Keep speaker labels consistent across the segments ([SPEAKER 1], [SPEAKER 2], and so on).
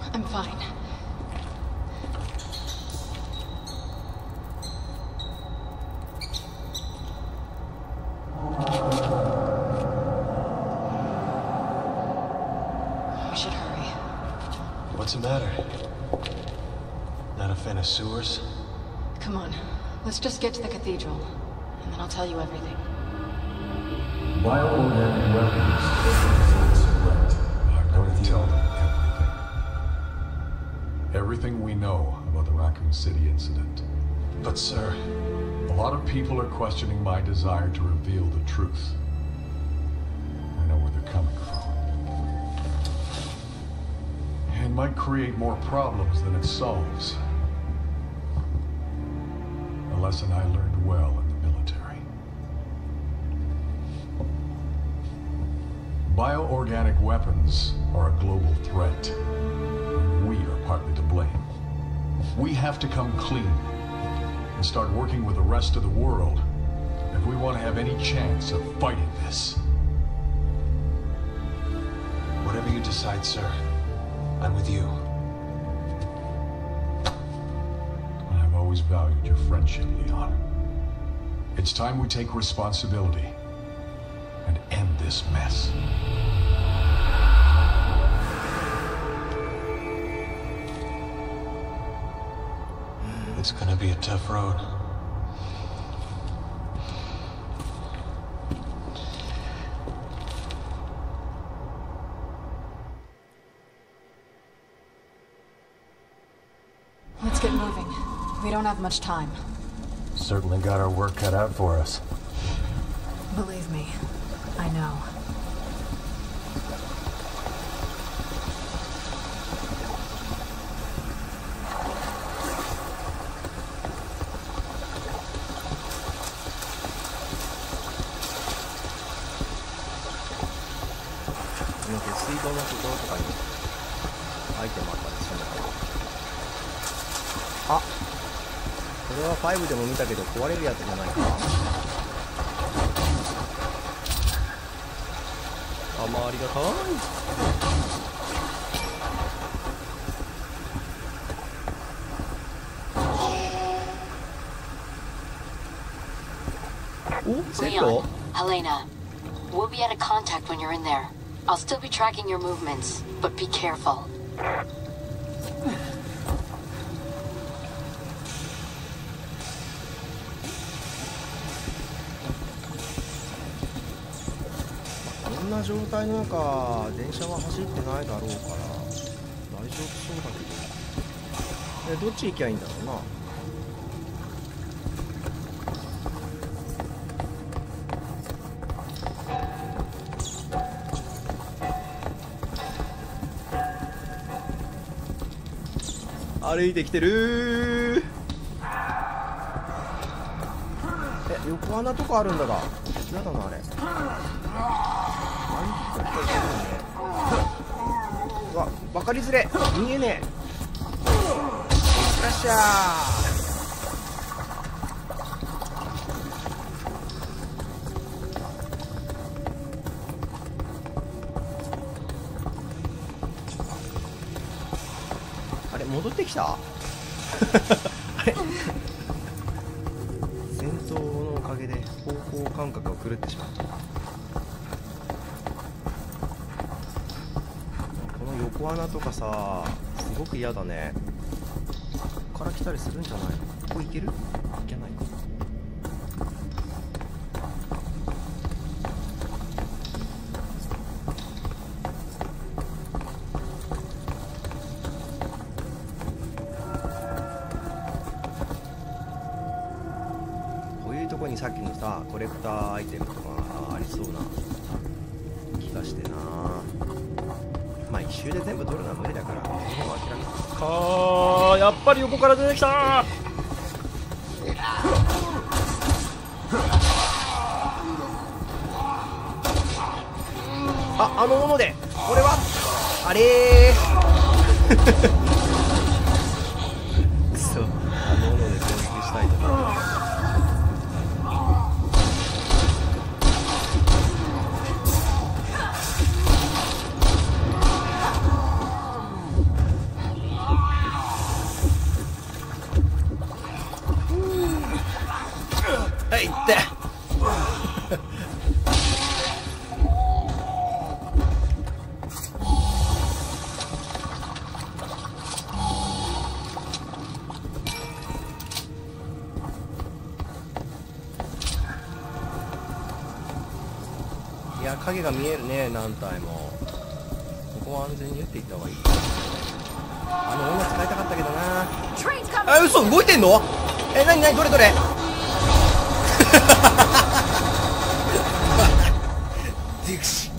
[SPEAKER 1] I'm fine. We should hurry.
[SPEAKER 2] What's the matter? Not a fan of sewers?
[SPEAKER 1] Come on. Let's just get to the cathedral, and then I'll tell you everything.
[SPEAKER 3] Bioorganic weapons is a threat.
[SPEAKER 4] I'm going to tell them everything. Everything we know about the Raccoon City incident.
[SPEAKER 2] But sir...
[SPEAKER 4] A lot of people are questioning my desire to reveal the truth. I know where they're coming from. It might create more problems than it solves. A lesson I learned well in the military. Bioorganic weapons are a global threat. And we are partly to blame. We have to come clean and start working with the rest of the world if we want to have any chance of fighting this.
[SPEAKER 2] Whatever you decide, sir, I'm with you.
[SPEAKER 4] I've always valued your friendship, Leon. It's time we take responsibility and end this mess.
[SPEAKER 2] It's gonna be a tough road.
[SPEAKER 1] Let's get moving. We don't have much time.
[SPEAKER 3] Certainly got our work cut out for us.
[SPEAKER 1] Believe me, I know.
[SPEAKER 5] あ、これは5でも見たけど壊れるやつじゃないか。あ、まあありがたい。お、線路？
[SPEAKER 6] Helena, we'll be out of contact when you're in there. I'll still be tracking your movements, but be careful.
[SPEAKER 5] こんな状態の中、電車は走ってないだろうから大丈夫そうだけど。どっち行きゃいいんだろうな。歩いてきてるー。横穴とかあるんだが、やだなあれ。うわ、分かりづれ。逃げねえ。よっしゃー。あれ戻ってきた？あれ戦闘のおかげで方向感覚が狂ってしまった。この横穴とかさ、すごく嫌だね。ここから来たりするんじゃないの？ここ行ける？行けないか。さっきのさ、コレクターアイテムとかありそうな気がしてな。まあ一周で全部取るのは無理だからもう諦めたか。やっぱり横から出てきた。あのものでこれはあれーくそ、あのもので攻撃したいとか。 影が見えるね、何体も。ここは安全に打っていった方がいい。あの女使いたかったけどな。あ、嘘、動いてんの？え、なになに、どれどれ？ディクシ。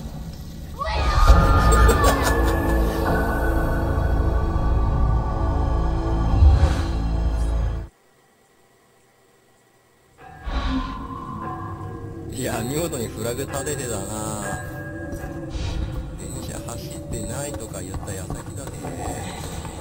[SPEAKER 5] いや、見事にフラグ立ててたな。電車走ってないとか言った矢先だね。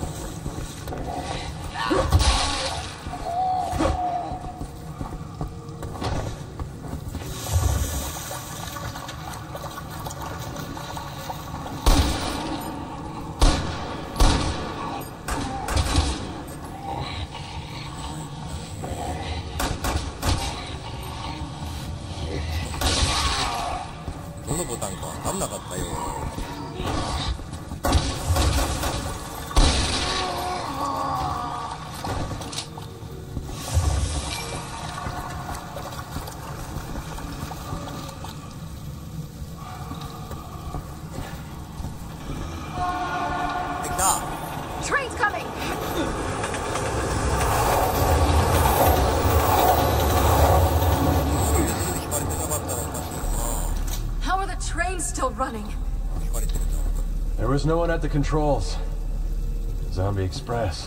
[SPEAKER 5] どのボタンか分かんなかったよ。できた。
[SPEAKER 1] Train's coming! How are the trains still running?
[SPEAKER 3] There was no one at the controls. Zombie Express.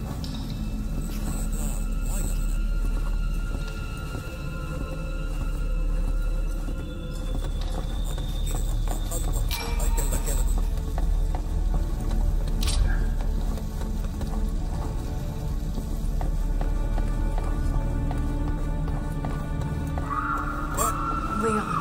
[SPEAKER 1] Leon.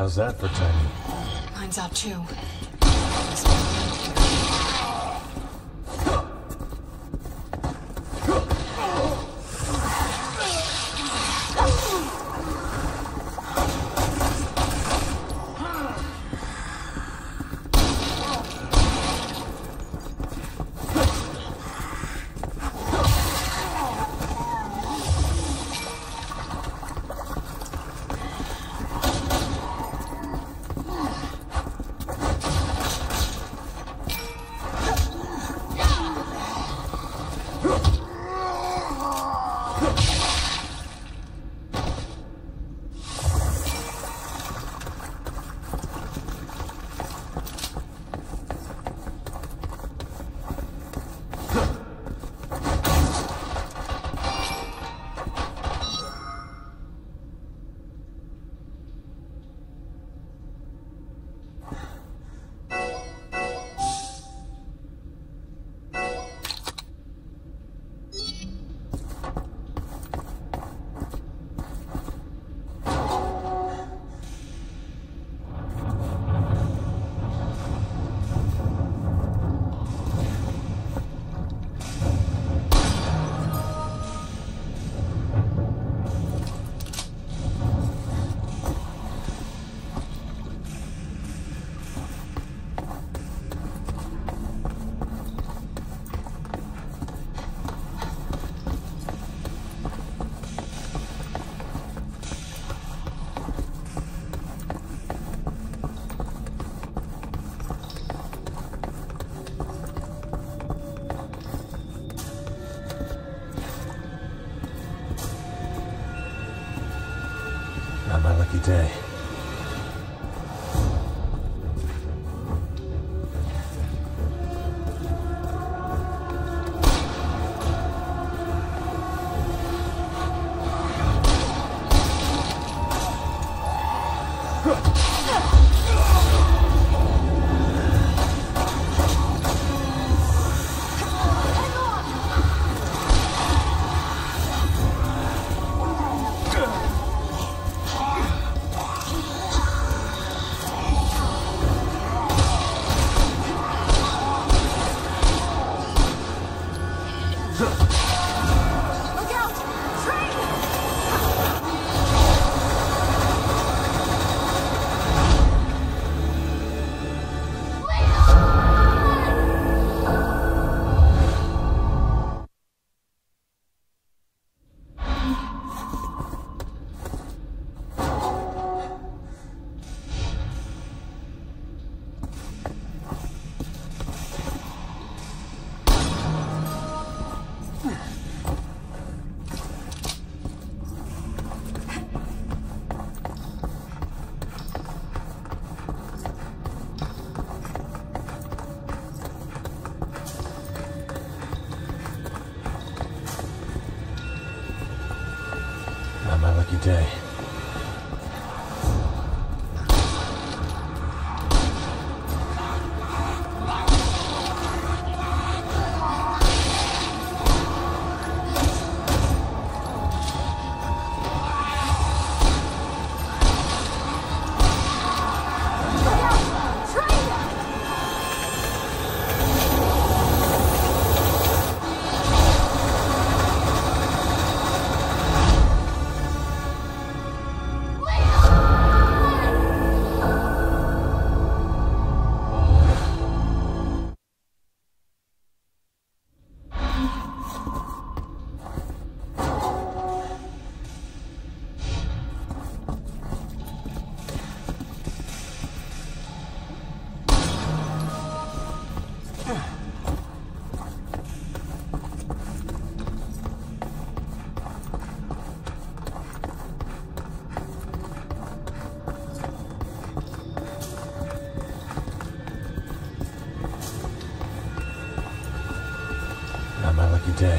[SPEAKER 3] How's that for timing?
[SPEAKER 1] Mine's out too.
[SPEAKER 3] Not my lucky day. Not my lucky day. Not my lucky day.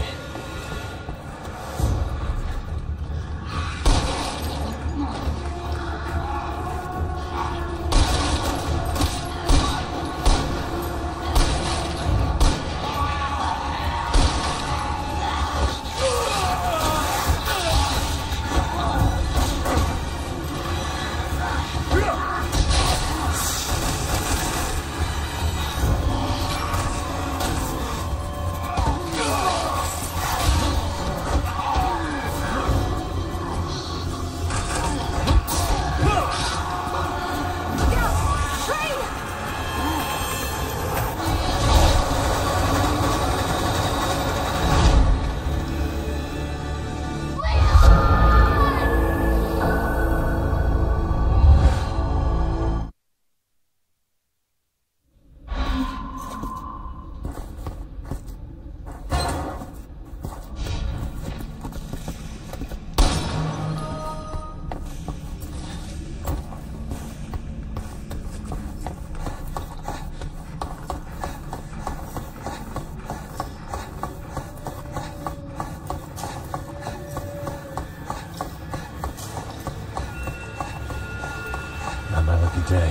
[SPEAKER 3] day.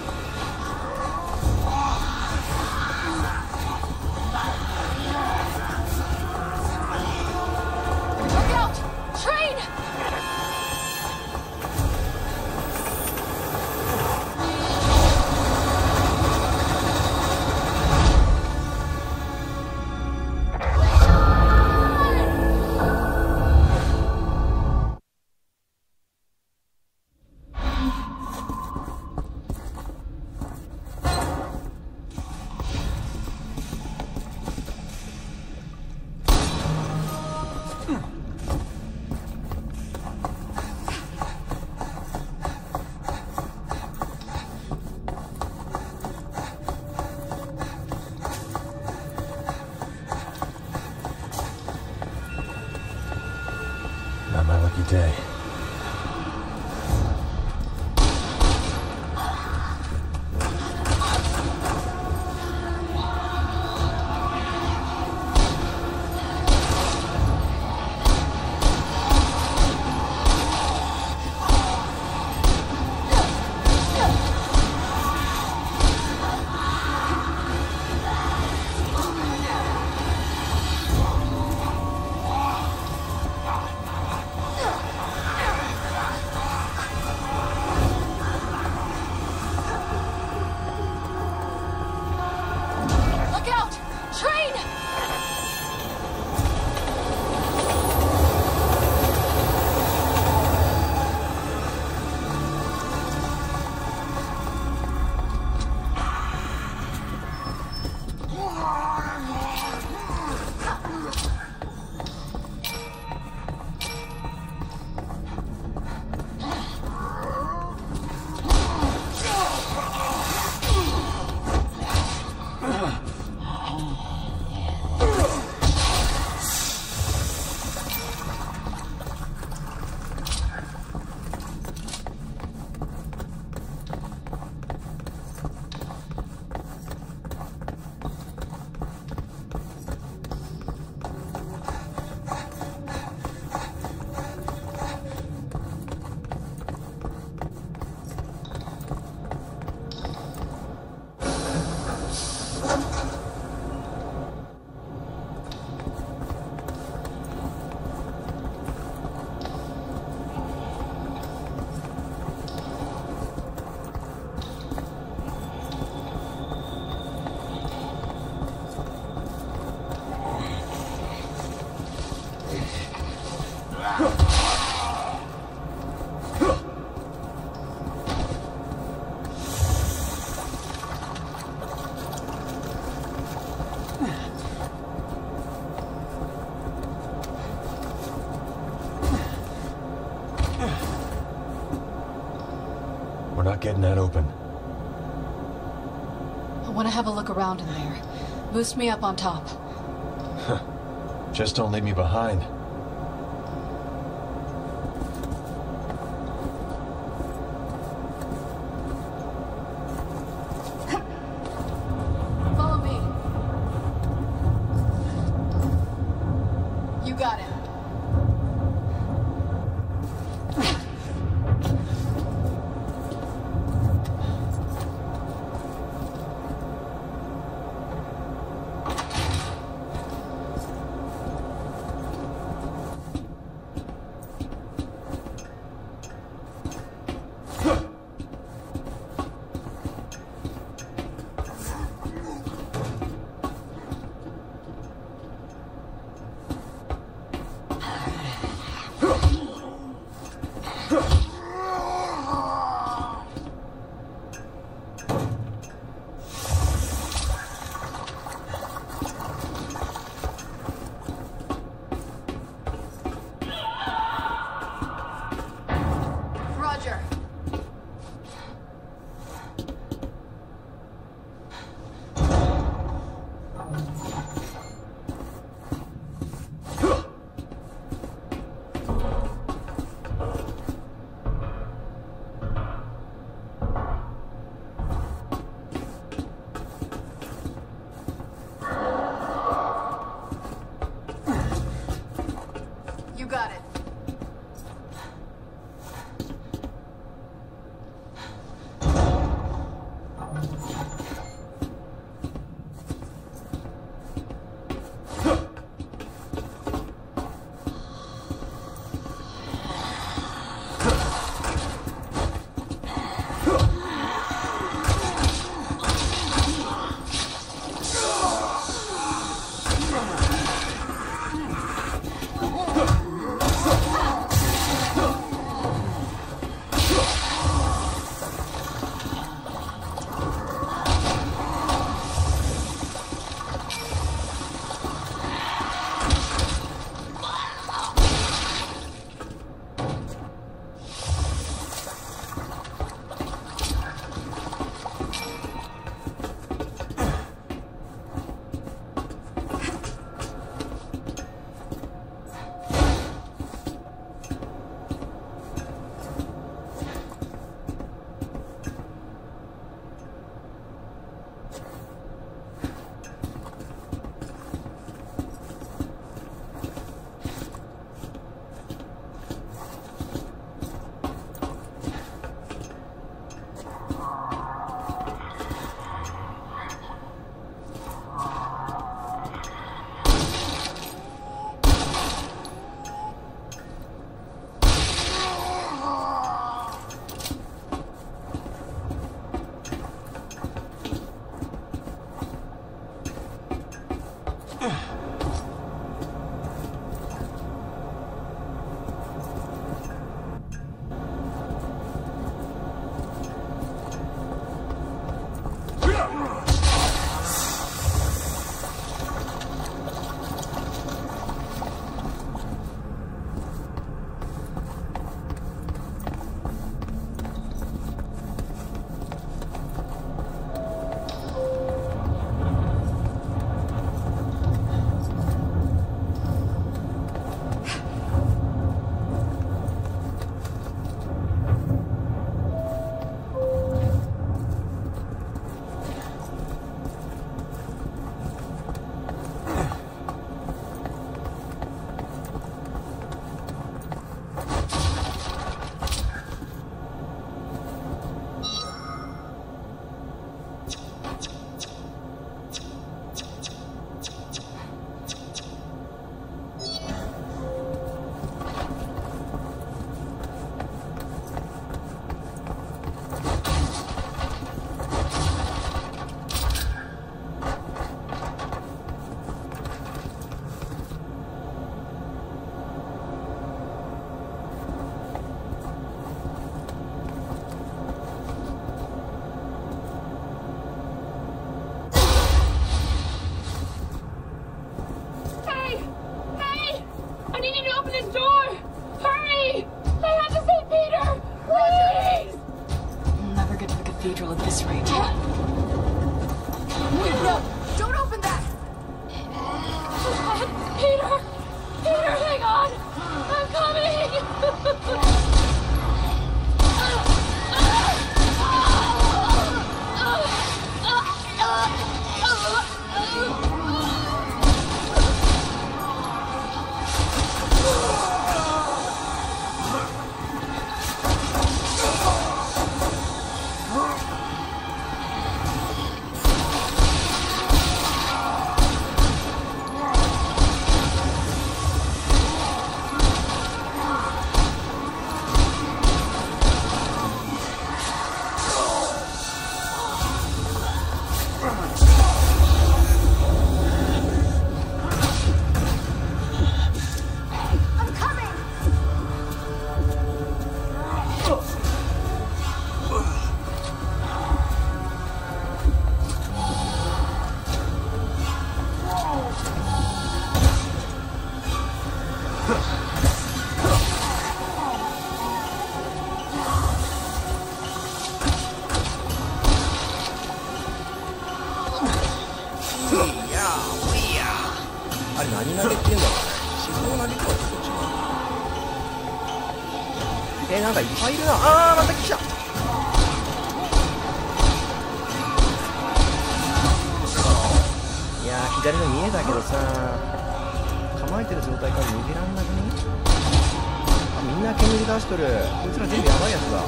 [SPEAKER 1] Look out! Train!
[SPEAKER 3] Not my lucky day.
[SPEAKER 1] Look out! Train!
[SPEAKER 3] We're not getting that open.
[SPEAKER 1] I want to have a look around in there. Boost me up on top.
[SPEAKER 3] Just don't leave me behind.
[SPEAKER 1] Follow me. You got it. Please! We'll never get to the cathedral at this rate. No! Don't open that! Peter! Peter, hang on! I'm coming!
[SPEAKER 5] あれ何投げって言うんだろうね。四方投げとはちょっと違う。なんかいっぱいいるな。あー、また来た。いやー、左の見えたけどさ、構えてる状態から逃げらんなくね。あ、みんな煙出しとる。こいつら全部やばいやつだ。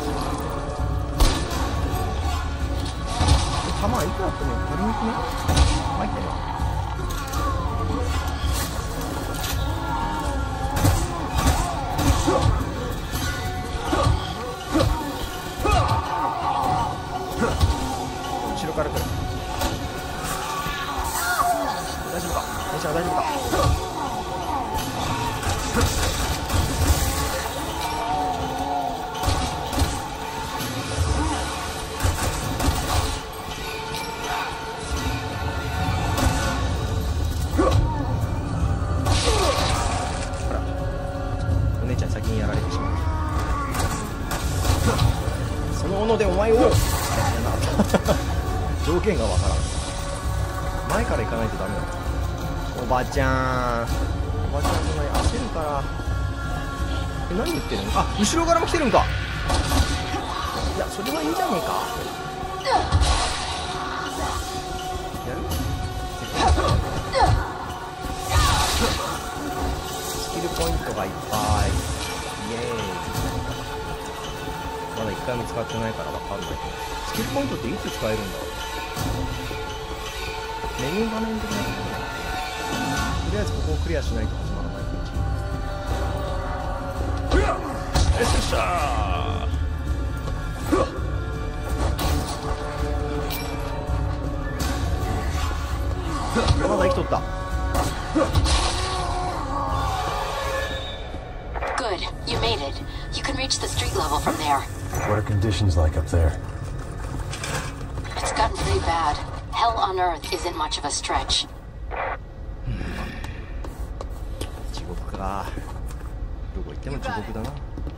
[SPEAKER 5] 弾いくらあっても足りにくね。入ってるな。後ろから来る。大丈夫か？姉ちゃん大丈夫か？ほら、お姉ちゃん先にやられてしまう。その斧でお前を条件がわからん。前から行かないとダメだ。おばちゃん、おばちゃんそんなに焦るから。何言ってるの？あ、後ろからも来てるんか。いや、それはいいんじゃねえか。やる？スキルポイントがいっぱい。イエーイ。まだ1回も使ってないから分かんないけど、スキルポイントっていつ使えるんだろう。メニュー画面的なところね。とりあえずここをクリアしないと始まらない感じ。よっしゃー。まだ生きとった。
[SPEAKER 6] Good, you made it. You can reach the street level from there.
[SPEAKER 2] What are conditions like up there?
[SPEAKER 6] It's gotten pretty bad. Hell on Earth isn't much of a stretch.
[SPEAKER 5] 地獄か。どこ行っても地獄だな。